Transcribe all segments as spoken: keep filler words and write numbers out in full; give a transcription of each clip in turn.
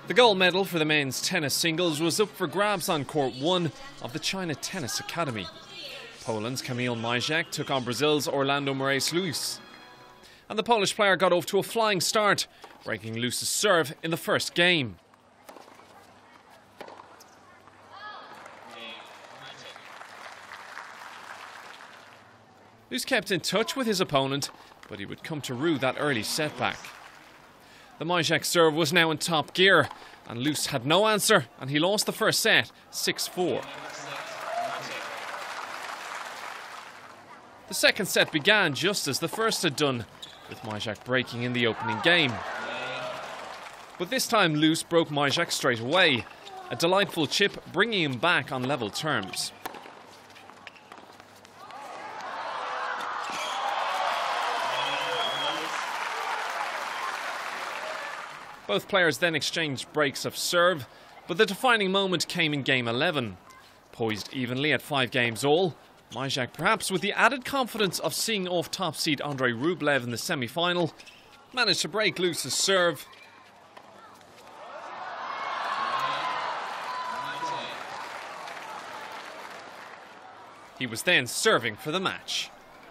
The gold medal for the men's tennis singles was up for grabs on court one of the China Tennis Academy. Poland's Kamil Majak took on Brazil's Orlando Moraes Luis. And the Polish player got off to a flying start, breaking Luis's serve in the first game. Luis kept in touch with his opponent, but he would come to rue that early setback. The Majak serve was now in top gear, and Luis had no answer, and he lost the first set, six four. The second set began just as the first had done, with Majak breaking in the opening game. But this time Luis broke Majak straight away, a delightful chip bringing him back on level terms. Both players then exchanged breaks of serve, but the defining moment came in game eleven. Poised evenly at five games all, Majak, perhaps with the added confidence of seeing off top seed Andrei Rublev in the semi-final, managed to break Luis's serve. He was then serving for the match.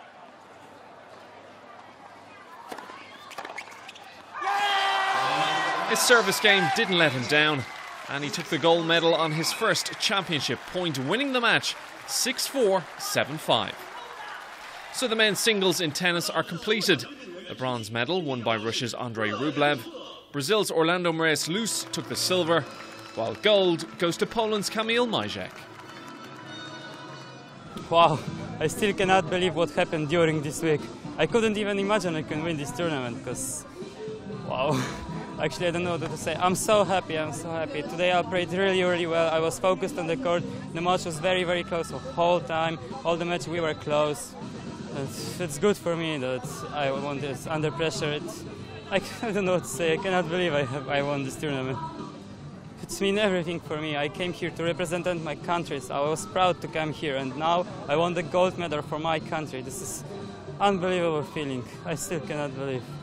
His service game didn't let him down, and he took the gold medal on his first championship point, winning the match six four, seven five. So the men's singles in tennis are completed. The bronze medal, won by Russia's Andrei Rublev. Brazil's Orlando Moraes Luis took the silver, while gold goes to Poland's Kamil Majak. Wow, I still cannot believe what happened during this week. I couldn't even imagine I can win this tournament, because, wow. Actually, I don't know what to say. I'm so happy, I'm so happy. Today I played really, really well. I was focused on the court. The match was very, very close the whole time. All the match we were close. It's, it's good for me that I won this under pressure. It's, I, I don't know what to say. I cannot believe I, have, I won this tournament. It's mean everything for me. I came here to represent my country, so I was proud to come here. And now I won the gold medal for my country. This is unbelievable feeling. I still cannot believe.